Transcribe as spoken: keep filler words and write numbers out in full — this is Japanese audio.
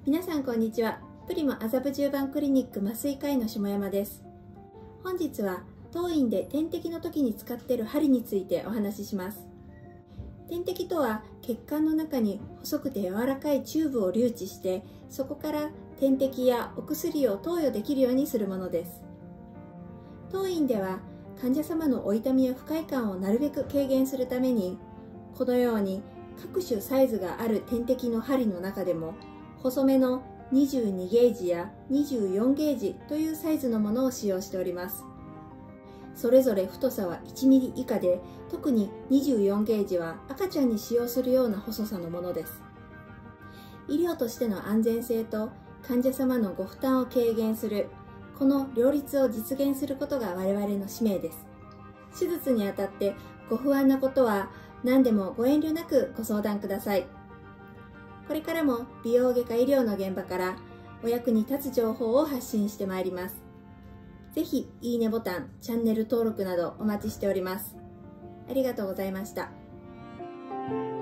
皆さんこんにちは。プリモ麻布十番クリニック麻酔科医の下山です。本日は当院で点滴の時に使っている針についてお話しします。点滴とは血管の中に細くて柔らかいチューブを留置して、そこから点滴やお薬を投与できるようにするものです。当院では患者様のお痛みや不快感をなるべく軽減するために、このように各種サイズがある点滴の針の中でも細めのにじゅうにゲージやにじゅうよんゲージというサイズのものを使用しております。それぞれ太さはいちミリ以下で、特ににじゅうよんゲージは赤ちゃんに使用するような細さのものです。医療としての安全性と患者様のご負担を軽減する、この両立を実現することが我々の使命です。手術にあたってご不安なことは何でもご遠慮なくご相談ください。これからも美容外科医療の現場からお役に立つ情報を発信してまいります。ぜひいいねボタン、チャンネル登録などお待ちしております。ありがとうございました。